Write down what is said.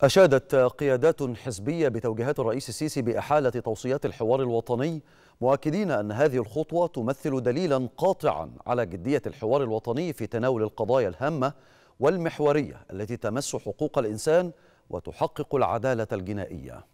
أشادت قيادات حزبية بتوجيهات الرئيس السيسي بإحالة توصيات الحوار الوطني، مؤكدين أن هذه الخطوة تمثل دليلا قاطعا على جدية الحوار الوطني في تناول القضايا الهامة والمحورية التي تمس حقوق الإنسان وتحقق العدالة الجنائية.